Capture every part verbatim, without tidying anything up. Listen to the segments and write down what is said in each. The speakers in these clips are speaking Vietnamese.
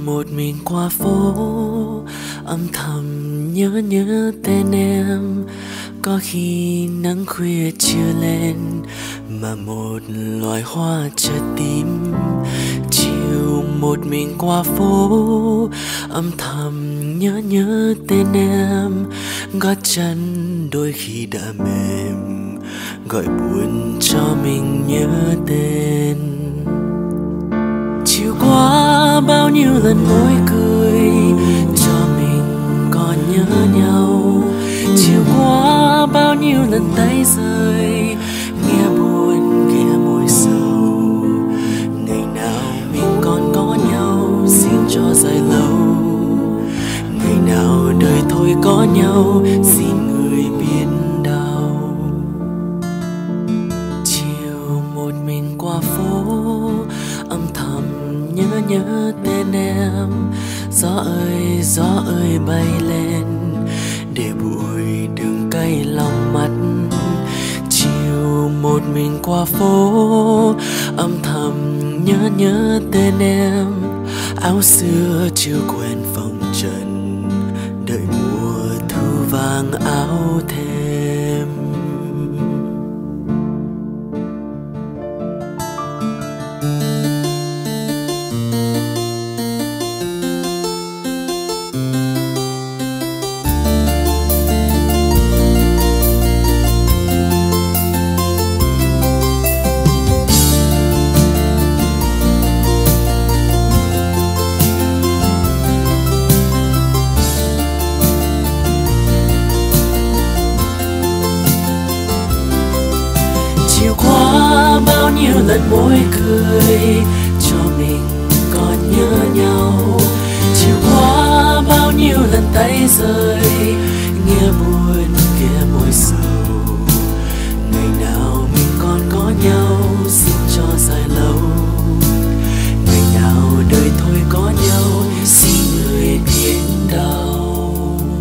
một mình qua phố, âm thầm nhớ nhớ tên em. Có khi nắng khuya chưa lên mà một loài hoa chợt tím. Chiều một mình qua phố, âm thầm nhớ nhớ tên em. Gót chân đôi khi đã mềm, gọi buồn cho mình nhớ tên. Chiều qua bao nhiêu lần môi cười cho mình còn nhớ nhau. Chiều qua bao nhiêu lần tay rơi nghe buồn nghe môi sầu. Ngày nào mình còn có nhau xin cho dài lâu. Ngày nào đời thôi có nhau xin người biết đau. Chiều một mình qua phố, âm thầm nhớ nhớ tên em. Gió ơi gió ơi bay lên để bụi đường cay lòng mắt. Chiều một mình qua phố, âm thầm nhớ nhớ tên em. Áo xưa chưa quen phong trần, đợi mùa thu vàng áo thêm. Chiều qua bao nhiêu lần môi cười cho mình còn nhớ nhau. Chiều qua bao nhiêu lần tay rơi nghe buồn nghe môi sầu. Ngày nào mình còn có nhau xin cho dài lâu. Ngày nào đời thôi có nhau xin người biết đau.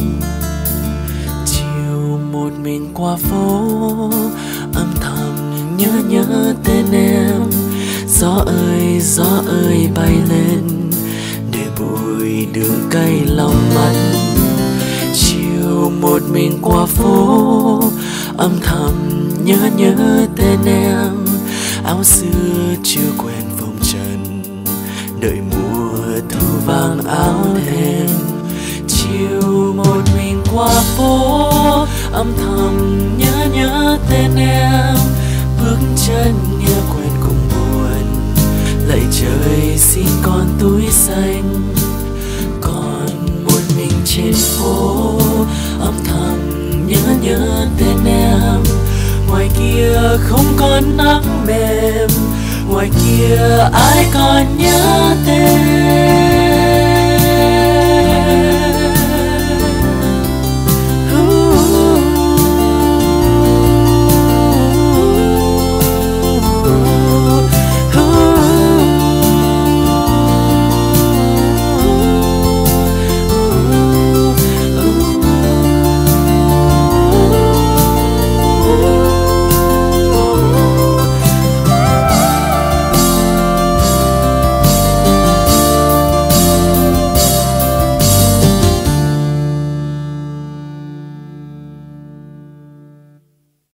Chiều một mình qua phố, âm thầm nhớ nhớ tên em. Gió ơi gió ơi bay lên để bụi đường cay lòng mắt. Chiều một mình qua phố, âm thầm nhớ nhớ tên em. Áo xưa chưa quen phong trần, đợi mùa thu vàng áo thêm. Chiều một mình qua phố, âm thầm nhớ nhớ tên em. Bước chân nghe quen cùng buồn, lạy trời xin con túi xanh. Còn một mình trên phố, âm thầm nhớ nhớ tên em. Ngoài kia không còn nắng mềm, ngoài kia ai còn nhớ tên.